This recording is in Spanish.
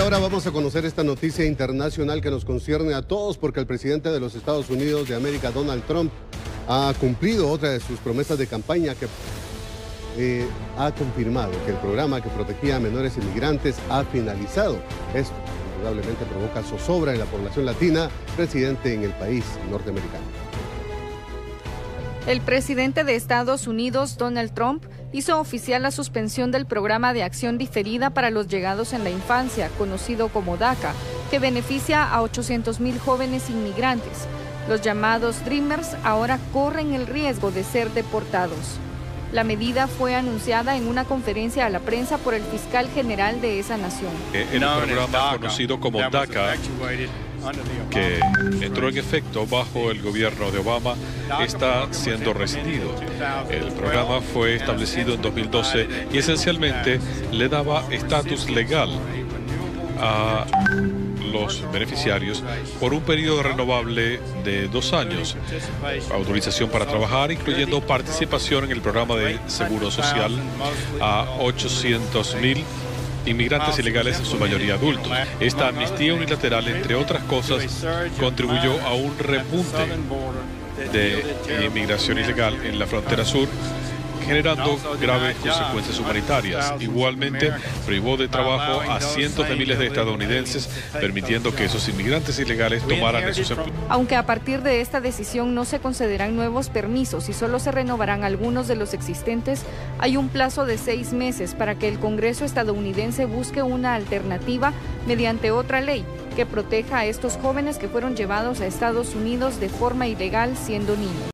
ahora vamos a conocer esta noticia internacional que nos concierne a todos porque el presidente de los Estados Unidos de América, Donald Trump, ha cumplido otra de sus promesas de campaña que ha confirmado que el programa que protegía a menores inmigrantes ha finalizado. Esto indudablemente provoca zozobra en la población latina residente en el país norteamericano. El presidente de Estados Unidos, Donald Trump, hizo oficial la suspensión del programa de acción diferida para los llegados en la infancia, conocido como DACA, que beneficia a 800,000 jóvenes inmigrantes. Los llamados Dreamers ahora corren el riesgo de ser deportados. La medida fue anunciada en una conferencia a la prensa por el fiscal general de esa nación. El programa conocido como DACA, que entró en efecto bajo el gobierno de Obama, está siendo rescindido. El programa fue establecido en 2012 y esencialmente le daba estatus legal a los beneficiarios por un periodo renovable de 2 años, autorización para trabajar, incluyendo participación en el programa de seguro social a 800,000 inmigrantes ilegales, en su mayoría adultos. Esta amnistía unilateral, entre otras cosas, contribuyó a un repunte de inmigración ilegal en la frontera sur, generando graves consecuencias humanitarias. Igualmente, privó de trabajo a cientos de miles de estadounidenses, permitiendo que esos inmigrantes ilegales tomaran esos empleos. Aunque a partir de esta decisión no se concederán nuevos permisos y solo se renovarán algunos de los existentes, hay un plazo de 6 meses para que el Congreso estadounidense busque una alternativa mediante otra ley que proteja a estos jóvenes que fueron llevados a Estados Unidos de forma ilegal siendo niños.